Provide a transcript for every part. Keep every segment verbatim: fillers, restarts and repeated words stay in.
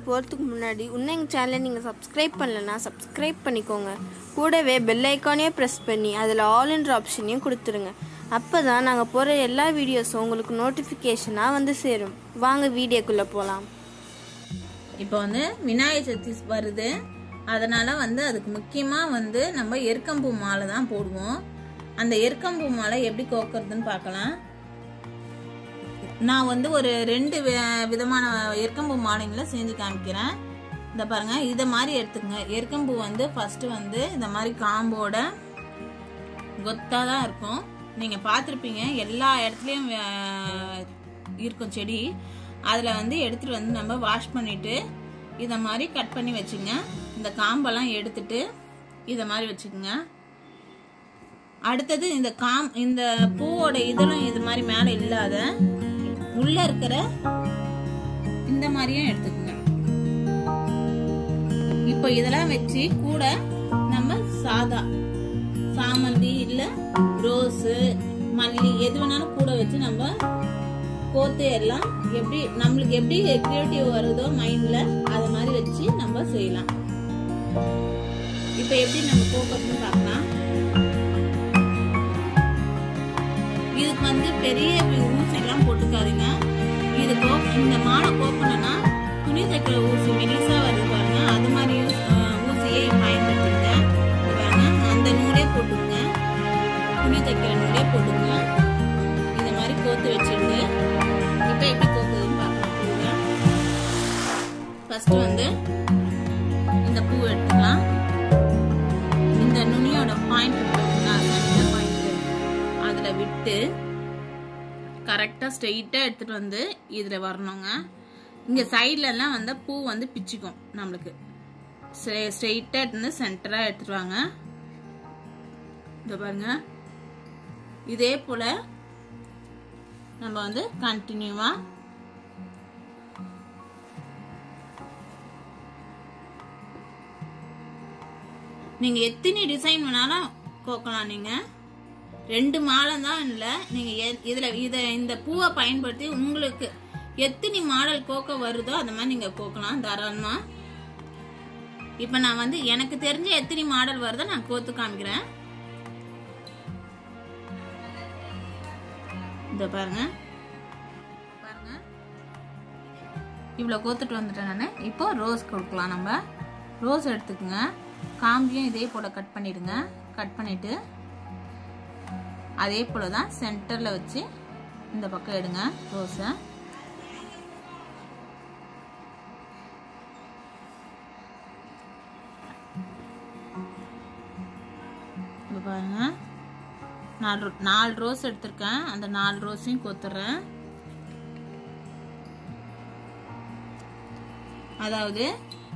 போகிறதுக்கு முன்னாடி இன்னும் எங்கள் சேனலை நீங்கள் சப்ஸ்கிரைப் பண்ணலன்னா சப்ஸ்கிரைப் பண்ணிக்கோங்க. கூடவே பெல் ஐக்கானையும் ப்ரெஸ் பண்ணி அதில் ஆல்ன்ற ஆப்ஷனையும் கொடுத்துருங்க. அப்போ தான் நாங்கள் போகிற எல்லா வீடியோஸும் உங்களுக்கு நோட்டிஃபிகேஷனாக வந்து சேரும். வாங்க வீடியோக்குள்ளே போகலாம். இப்போ வந்து விநாயகர் சதுர்த்தி வருது. அதனால வந்து அதுக்கு முக்கியமாக வந்து நம்ம எருக்கம்பூ மாலை தான் போடுவோம். அந்த எருக்கம்பூ மாலை எப்படி கோக்கிறதுன்னு பார்க்கலாம். நான் வந்து ஒரு ரெண்டு விதமான எருக்கம்பூ மாலைங்களை செஞ்சு காமிக்கிறேன். இந்த பாருங்க, இதை மாதிரி எடுத்துக்கங்க. எருக்கம்பூ வந்து ஃபர்ஸ்ட் வந்து இந்த மாதிரி காம்போட கொத்தா தான் இருக்கும். நீங்க பார்த்துருப்பீங்க, எல்லா இடத்துலயும் இருக்கும் செடி. அதில் வந்து எடுத்துட்டு வந்து நம்ம வாஷ் பண்ணிட்டு இதை மாதிரி கட் பண்ணி வச்சுங்க. இந்த காம்பெல்லாம் எடுத்துட்டு இதை மாதிரி வச்சுக்கோங்க. அடுத்தது இந்த காம் இந்த பூவோட இதழும் இது மாதிரி மேலே இல்லாத உள்ள இருக்கிற இந்த மாதிரியும் எடுத்துக்கோங்க. இப்போ இதெல்லாம் வச்சு கூட நம்ம சாதா சாமந்தி இல்ல ரோஸு மல்லி எது வேணாலும் கூட வச்சு நம்ம கோத்து எல்லாம் எப்படி நம்மளுக்கு எப்படி கிரியேட்டிவ் வருதோ மைண்ட்ல அது மாதிரி வச்சு நம்ம செய்யலாம். இப்போ எப்படி நம்ம கோக்கிறதுன்னு பார்க்கலாம். இதுக்கு வந்து பெரிய ஊசி எல்லாம் போட்டுக்காதீங்க. இது இந்த மாலை கோக்கணும்னா துணி தைக்கிற ஊசி மெலிசா வருது பாருங்க, அது மாதிரி ஊசியை பயன்படுத்திங்க. அந்த நூலே போட்டுங்க, துணி தைக்கிற நூலே போட்டுங்க. இந்த மாதிரி கோத்து வச்சிருந்து இப்ப எப்படி கோக்குதுன்னு பார்க்கலாம். ஃபர்ஸ்ட் வந்து இந்த பூ எடுத்துக்கலாம். இந்த நுனியோட பாயிண்ட் அதுல விட்டு கரெக்டா ஸ்ட்ரெயிட்டா எடுத்துட்டு வந்து இதுல வரணுங்க. இங்க சைட்ல எல்லாம் வந்து பூ வந்து பிச்சுக்கும். நம்மளுக்கு ஸ்ட்ரெயிட்டா எடுத்து சென்டரா எடுத்துட்டு வாங்க. இத பாருங்க, இதே போல நம்ம வந்து கண்டினியூவா நீங்க எத்தனை டிசைன் வேணாலும் கோக்கலாம். நீங்க ரெண்டு மாலை தான் இல்ல, நீங்க இதுல இத இந்த பூவை பயன்படுத்தி உங்களுக்கு எத்தனை மாடல் கோக்க வருதோ அந்த மாதிரி நீங்க கோக்கலாம் தாராளமா. இப்ப நான் வந்து எனக்கு தெரிஞ்ச எத்தனை மாடல் வருதோ நான் கோத்து காமிக்கிறேன். இத பாருங்க பாருங்க, இவ்வளவு கோத்துட்டு வந்துட்டேன் நானு. இப்போ ரோஸ் கொடுக்கலாம். நம்ம ரோஸ் எடுத்துக்கோங்க. காம்பியும் இதே போல கட் பண்ணிடுங்க. கட் பண்ணிட்டு அதே போலதான் சென்டர்ல வச்சு இந்த பக்கம் எடுங்க ரோஸ. பாருங்க, நாலு நாலு ரோஸ் எடுத்திருக்கேன். அந்த நாலு ரோஸையும் கோத்துறேன். அதாவது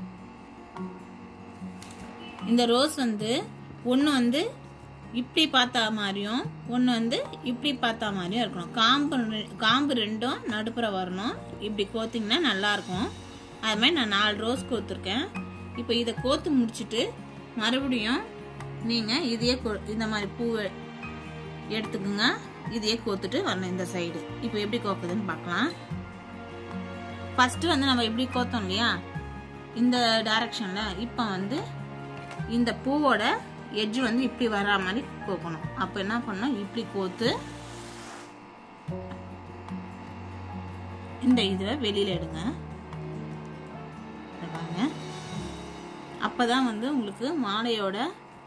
இந்த ரோஸ் வந்து ஒண்ணு வந்து இப்படி பார்த்தா மாதிரியும் ஒன்று வந்து இப்படி பார்த்தா மாதிரியும் இருக்கணும். காம்பு காம்பு ரெண்டும் நடுப்புற வரணும். இப்படி கோத்திங்கன்னா நல்லா இருக்கும். அது மாதிரி நான் நாலு ரோஸ் கோத்துருக்கேன். இப்போ இதை கோத்து முடிச்சுட்டு மறுபடியும் நீங்கள் இதையே இந்த மாதிரி பூவை எடுத்துக்குங்க. இதையே கோத்துட்டு வரணும் இந்த சைடு. இப்போ எப்படி கோக்குதுன்னு பார்க்கலாம். ஃபர்ஸ்ட் வந்து நம்ம எப்படி கோத்தோம் இல்லையா இந்த டைரக்ஷன்ல, இப்போ வந்து இந்த பூவோட எட்ஜ் வந்து இப்படி வர மாதிரி கோக்கணும். அப்ப என்ன பண்ணணும், இப்படி கோத்து இந்த இதை வெளியில எடுங்க. அப்பதான் வந்து உங்களுக்கு மாலையோட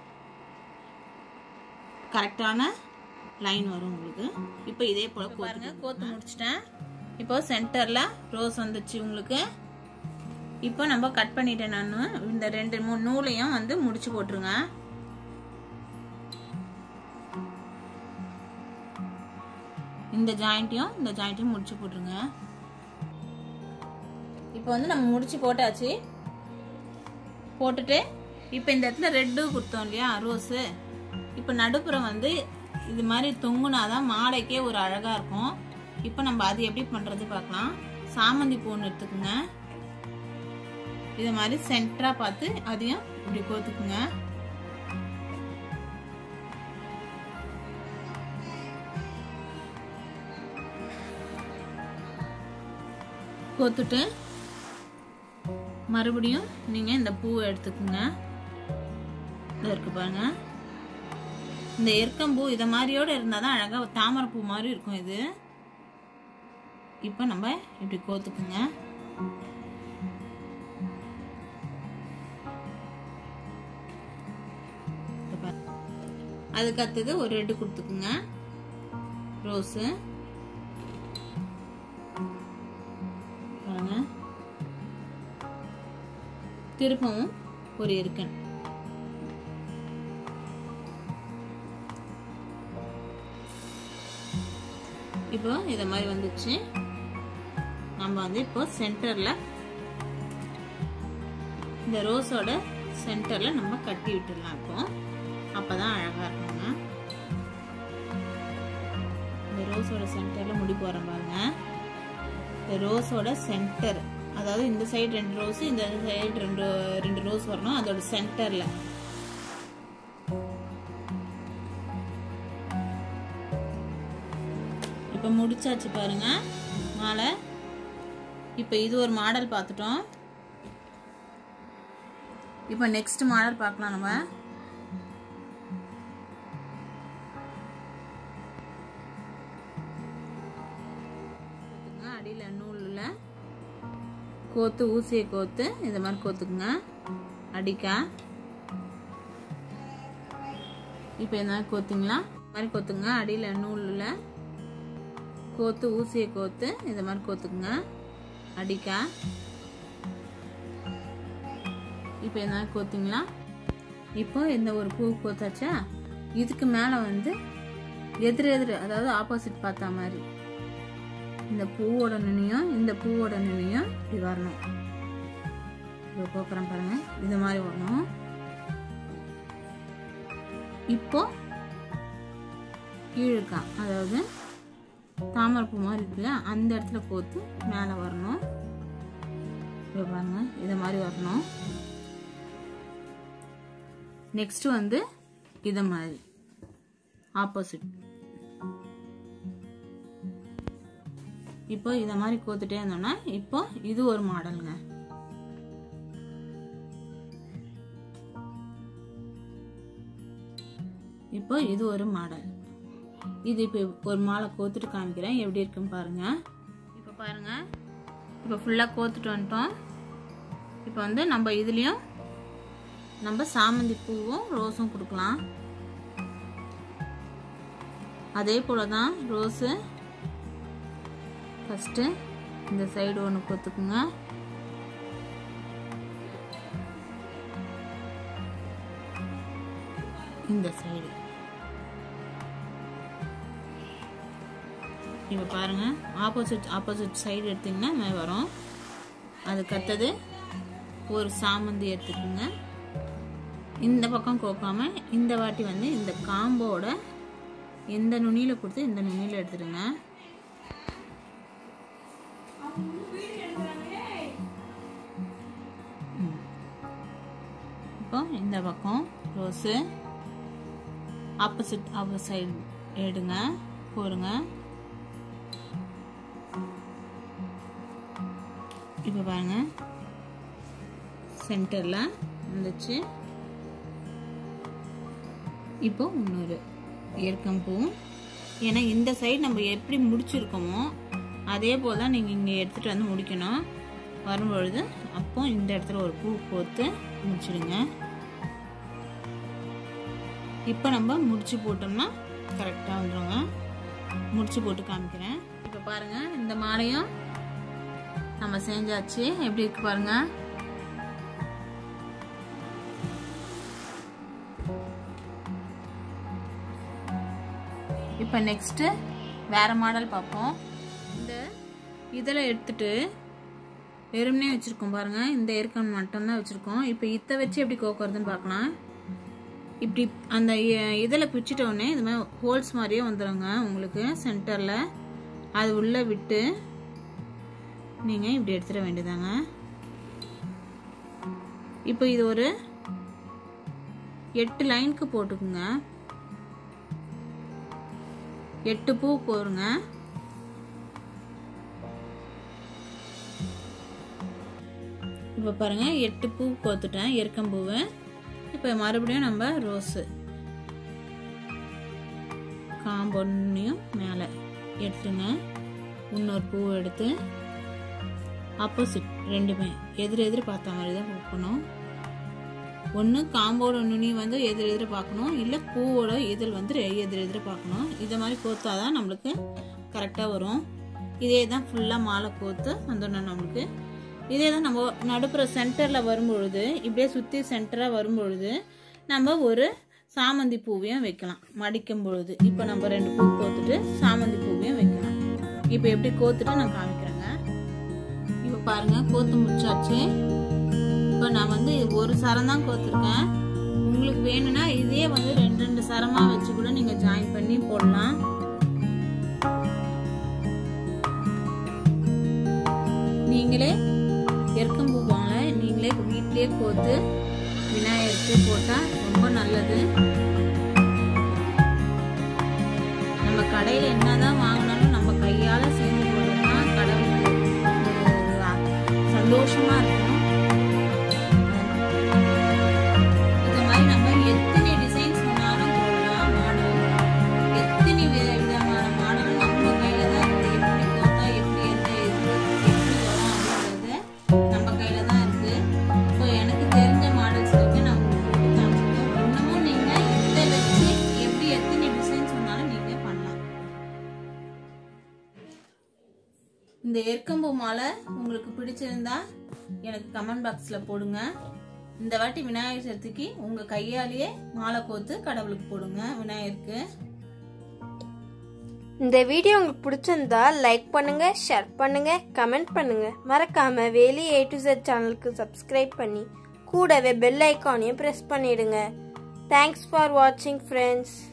கரெக்டான லைன் வரும் உங்களுக்கு. இப்போ இதே போல பாருங்க, கோத்து முடிச்சிட்டேன். இப்போ சென்டர்ல ரோஸ் வந்துச்சு உங்களுக்கு. இப்போ நம்ம கட் பண்ணிட்டேன் நான். இந்த ரெண்டு மூணு நூலையும் வந்து முடிச்சு போட்டுருங்க. இந்த ஜாயிண்ட்டையும் இந்த ஜாயிண்ட்டையும் முடிச்சு போட்டுருங்க. இப்போ வந்து நம்ம முடிச்சு போட்டாச்சு. போட்டுட்டு இப்போ இந்த இடத்துல ரெட்டு கொடுத்தோம் இல்லையா ரோஸு. இப்போ நடுப்புறம் வந்து இது மாதிரி தொங்குனாதான் மாலைக்கே ஒரு அழகா இருக்கும். இப்போ நம்ம அது எப்படி பண்றது பார்க்கலாம். சாமந்தி பூன்னு எடுத்துக்குங்க. இது மாதிரி சென்டரா பார்த்து அதையும் இப்படி கோத்துக்குங்க. கோத்துட்டு மறுபடியும் நீங்கள் இந்த பூவை எடுத்துக்குங்க. இதை இருக்கு பாருங்க. இந்த எருக்கம்பூ இதை மாதிரியோடு இருந்தால் தான் அழகாக தாமரை பூ மாதிரி இருக்கும் இது. இப்போ நம்ம இப்படி கோத்துக்குங்க. அதுக்கு அடுத்தது ஒரு ரெட்டு கொடுத்துக்குங்க ரோஸு. பாருங்க, திருப்பவும் ஒரு எருக்கன். இப்போ இத மாதிரி வந்துச்சு. நம்ம வந்து இப்போ சென்டர்ல இந்த ரோஸோட சென்டர்ல நம்ம கட்டி விட்டுடலாம். இப்போ அப்பதான் அழகா இருக்குங்க. இந்த ரோஸோட சென்டர்ல முடி போறோம் பாருங்க. இந்த ரோஸோட சென்டர், அதாவது இந்த சைடு ரெண்டு ரோஸ், இந்த சைடு ரெண்டு ரெண்டு ரோஸ் வரணும். அதோட சென்டர்ல இப்ப முடிச்சாச்சு பாருங்க மாலை. இப்ப இது ஒரு மாடல் பார்த்துட்டோம். இப்ப நெக்ஸ்ட் மாடல் பார்க்கலாம். நம்ம அடியில நூல்ல கோத்து ஊசியை கோத்து இந்த மாதிரி கோத்துக்குங்க அடிக்கா. இப்ப என்ன கோத்தீங்களா மாதிரி கோத்துங்க. அடியில நூல்ல கோத்து ஊசியை கோத்து இந்த மாதிரி கோத்துக்குங்க அடிக்கா. இப்ப என்ன கோத்தீங்களா. இப்போ இந்த ஒரு பூ கோத்தாச்சா. இதுக்கு மேல வந்து எதிர் எதிர், அதாவது ஆப்போசிட் பார்த்தா மாதிரி இந்த பூவோட நுனியும் இந்த பூவோட நுனியும் இப்படி வரணும். இப்போ கோக்குறேன் பாருங்க, இந்த மாதிரி வரணும். இப்போ கீழுக்கா, அதாவது தாமரை பூ மாதிரி இருக்குல்ல, அந்த இடத்துல கோத்து மேலே வரணும். இப்போ பாருங்க, இதை மாதிரி வரணும். நெக்ஸ்ட் வந்து இதை மாதிரி ஆப்போசிட். இப்போ இத மாதிரி கோத்துட்டே இருந்தோம்னா இப்போ இது ஒரு மாடலுங்க. இப்போ இது ஒரு மாடல். இது இப்போ ஒரு மாலை கோத்துட்டு காமிக்கிறேன் எப்படி இருக்குன்னு பாருங்க. இப்போ பாருங்க, இப்போ ஃபுல்லா கோத்துட்டு வந்துட்டோம். இப்போ வந்து நம்ம இதுலயும் நம்ம சாமந்தி பூவும் ரோஸும் கொடுக்கலாம். அதே போலதான் ரோஸு ஃபர்ஸ்ட் இந்த சைடு ஒன்று கோத்துக்குங்க. இந்த சைடு இப்போ பாருங்க, ஆப்போசிட் ஆப்போசிட் சைடு எடுத்தீங்கன்னா மேலே வரும். அதுக்கு அடுத்தது ஒரு சாமந்தி எடுத்துக்குங்க. இந்த பக்கம் கோக்காம இந்த வாட்டி வந்து இந்த காம்போட இந்த நுனியில கொடுத்து இந்த நுனியில எடுத்துடுங்க. இப்போ இந்த பக்கம் ரோஸு ஆப்போசிட் ஆப்போசிட் சைடு எடுங்க, போருங்க. இப்போ பாருங்க, சென்டர்ல வந்துச்சு. இப்போ இன்னொரு எருக்கம்பூ. ஏன்னா இந்த சைடு நம்ம எப்படி முடிச்சிருக்கோமோ அதே போல தான் நீங்க இங்க எடுத்துட்டு வந்து முடிக்கணும். வரும்பொழுது அப்போ இந்த இடத்துல ஒரு பூ கோத்து முடிச்சிடுங்க. இப்போ நம்ம முடிச்சு போட்டோம்னா கரெக்டா வந்துருங்க. முடிச்சு போட்டு காமிக்கிறேன். இப்போ பாருங்க, இந்த மாலையும் நம்ம செஞ்சாச்சு. எப்படி இருக்கு பாருங்க. இப்போ நெக்ஸ்ட் வேற மாடல் பார்ப்போம். இந்த இதில் எடுத்துட்டு வெறுமனே வச்சிருக்கோம் பாருங்க. இந்த எருக்கன் மட்டும் தான் வச்சிருக்கோம். இப்போ இதை வச்சு எப்படி கோக்குறதுன்னு பார்க்கலாம். இப்படி அந்த இதில் பிச்சுட்ட உடனே இது மாதிரி ஹோல்ஸ் மாதிரியே வந்துடுங்க உங்களுக்கு சென்டர்ல. அது உள்ள விட்டு நீங்க இப்படி எடுத்துட வேண்டியதாங்க. இப்போ இது ஒரு எட்டு லைனுக்கு போட்டுக்குங்க. எட்டு பூ போருங்க. இப்போ பாருங்க எட்டு பூ கோத்துட்டேன் எருக்கம்பூவை. இப்போ மறுபடியும் நம்ம ரோஸு காம்பொன்னையும் மேலே எடுத்துங்க. இன்னொரு பூ எடுத்து ஆப்போசிட் ரெண்டுமே எதிர் எதிர் பார்த்த மாதிரி தான் பூக்கணும். ஒன்று காம்போட நுனி வந்து எதிர் எதிர் பார்க்கணும், இல்லை பூவோட இதழ் வந்து எதிர் எதிர் பார்க்கணும். இதை மாதிரி கோத்தாதான் நம்மளுக்கு கரெக்டாக வரும். இதே தான் ஃபுல்லாக மாலை கோத்து வந்தோன்னா நம்மளுக்கு இதே தான் நம்ம நடுப்புற சென்டரில் வரும்பொழுது இப்படியே சுற்றி சென்டராக வரும்பொழுது நம்ம ஒரு சாமந்தி பூவையும் வைக்கலாம் மடிக்கும் பொழுது. இப்போ நம்ம ரெண்டு பூ கோத்துட்டு சாமந்தி பூவையும் வைக்கலாம். இப்போ எப்படி கோத்துட்டு நான் காமிக்கிறேங்க. இப்போ பாருங்க கோத்து முடிச்சாச்சு. இப்போ நான் வந்து ஒரு சரம் தான் கோத்துருக்கேன். உங்களுக்கு வேணும்னா இதே வந்து ரெண்டு ரெண்டு சரமா வச்சு கூட நீங்க ஜாயின் பண்ணி போடலாம். நீங்களே எருக்கம்பூ வாங்க, நீங்களே வீட்டிலேயே கோத்து விநாயகருக்கு போட்டா ரொம்ப நல்லது. நம்ம கடையில என்னதான் வாங்கினாலும் நம்ம கையால செஞ்சு போட்டோம்னா கடவுளுக்கு சந்தோஷமா இருக்கும். இந்த மாதிரி நம்ம எத்தனை டிசைன்ஸ் வேணாலும் போடலாம். மாடல் எத்தனை விதமான மாடல் நம்ம கையில தான் இருக்கு. எப்படி கோத்தா எப்படி எந்த இது எப்படி வரும் அப்படின்றது நம்ம கையில தான் இருக்கு. ஸோ எனக்கு தெரிஞ்ச மாடல்ஸ் வந்து நான் உங்களுக்கு காமிச்சிருக்கேன். இன்னமும் நீங்க இதை வச்சு எப்படி எத்தனை டிசைன்ஸ் வேணாலும் நீங்க பண்ணலாம். இந்த எருக்கம்பூ மாலை உங்களுக்கு பிடிச்சிருந்தா எனக்கு கமெண்ட் பாக்ஸ்ல போடுங்க. இந்த வாட்டி விநாயகர் சதுர்த்திக்கு உங்க கையாலேயே மாலை கோத்து கடவுளுக்கு போடுங்க விநாயகருக்கு. இந்த வீடியோ உங்களுக்கு பிடிச்சிருந்தா லைக் பண்ணுங்க, ஷேர் பண்ணுங்க, கமெண்ட் பண்ணுங்க. மறக்காம வேலி ஏ டு Z சேனலுக்கு சப்ஸ்கிரைப் பண்ணி கூடவே பெல் ஐக்கானையும் பிரஸ் பண்ணிடுங்க. தேங்க்ஸ் ஃபார் வாட்சிங் ஃப்ரெண்ட்ஸ்.